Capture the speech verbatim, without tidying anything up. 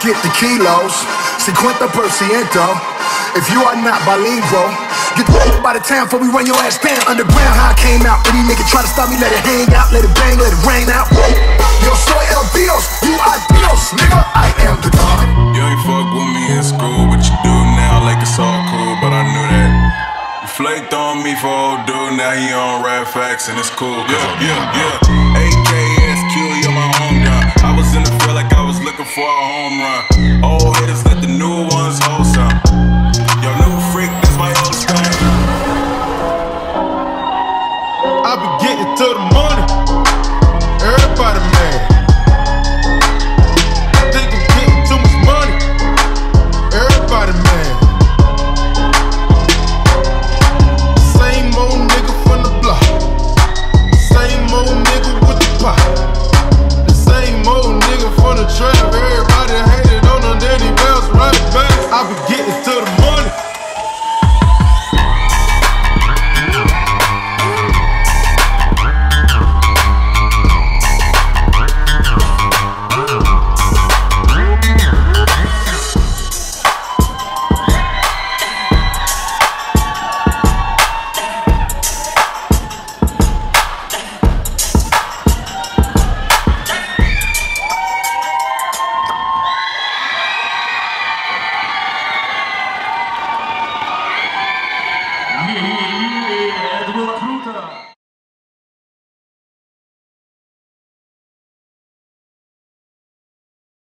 get the kilos, cincuenta por ciento. If you are not bilingual, get the f*** by the town before we run your ass down. Underground, how I came out. Any nigga try to stop me, let it hang out, let it bang, let it rain out. Yo soy el Dios, you are Dios, nigga, I am the God. You ain't fuck with me in school, but you do now like it's all cool, but I knew that. You flaked on me for old dude, now he on rap facts and it's cool. Yeah, yeah, yeah. A K S Q, you're my home run. I was in the field like I was looking for a home run. Old hitters let the new ones hold some.